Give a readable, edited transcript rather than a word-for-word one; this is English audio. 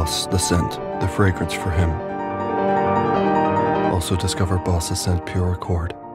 Boss, the scent, the fragrance for him. Also discover Boss's Scent Pure Accord.